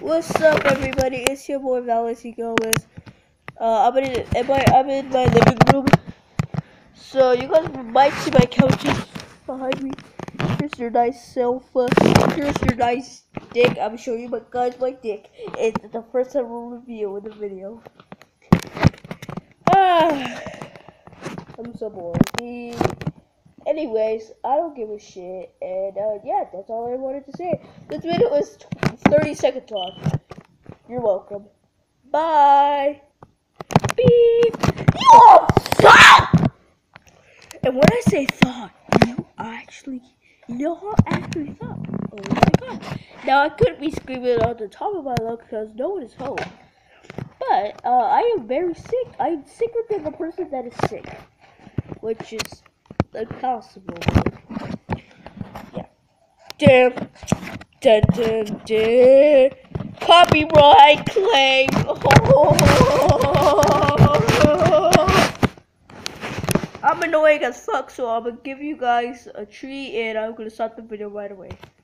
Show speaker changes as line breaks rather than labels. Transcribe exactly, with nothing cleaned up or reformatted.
What's up, everybody? It's your boy Valency Gomez. Uh, I'm in, in my, I'm in my living room, so you guys might see my couches behind me. Here's your nice sofa. Here's your nice dick. I'm showing you my guys my dick. It's the first ever review in the video. Ah, I'm so bored. Anyways, I don't give a shit, and uh, yeah, that's all I wanted to say. This video is thirty seconds long. You're welcome. Bye. Beep. You thought! And when I say thought, you actually, you know how I actually thought. Oh my god. Now I couldn't be screaming on the top of my lungs because no one is home. But uh, I am very sick. I'm sicker than the person that is sick, which is impossible. Yeah. Damn. Dun dun dun. Copyright claim. I'm annoying as fuck, so I'm gonna give you guys a treat and I'm gonna start the video right away.